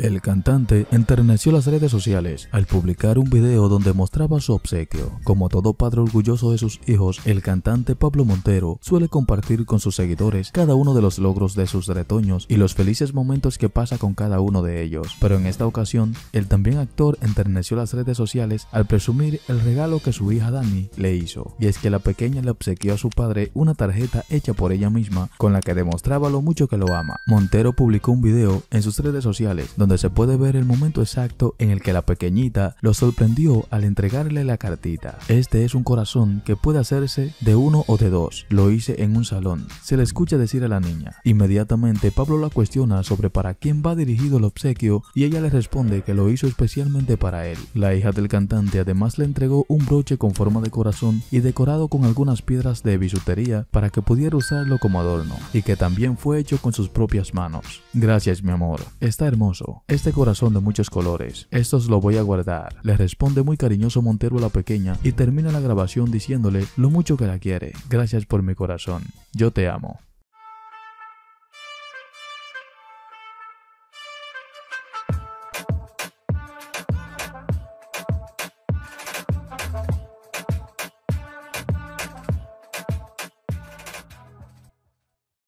El cantante enterneció las redes sociales al publicar un video donde mostraba su obsequio. Como todo padre orgulloso de sus hijos, el cantante Pablo Montero suele compartir con sus seguidores cada uno de los logros de sus retoños y los felices momentos que pasa con cada uno de ellos. Pero en esta ocasión, el también actor enterneció las redes sociales al presumir el regalo que su hija Dani le hizo. Y es que la pequeña le obsequió a su padre una tarjeta hecha por ella misma con la que demostraba lo mucho que lo ama. Montero publicó un video en sus redes sociales donde se puede ver el momento exacto en el que la pequeñita lo sorprendió al entregarle la cartita. Este es un corazón que puede hacerse de uno o de dos. Lo hice en un salón. Se le escucha decir a la niña. Inmediatamente Pablo la cuestiona sobre para quién va dirigido el obsequio y ella le responde que lo hizo especialmente para él. La hija del cantante además le entregó un broche con forma de corazón y decorado con algunas piedras de bisutería para que pudiera usarlo como adorno, y que también fue hecho con sus propias manos. Gracias, mi amor. Está hermoso. Este corazón de muchos colores. Estos lo voy a guardar. Le responde muy cariñoso Montero a la pequeña y termina la grabación diciéndole lo mucho que la quiere. Gracias por mi corazón. Yo te amo.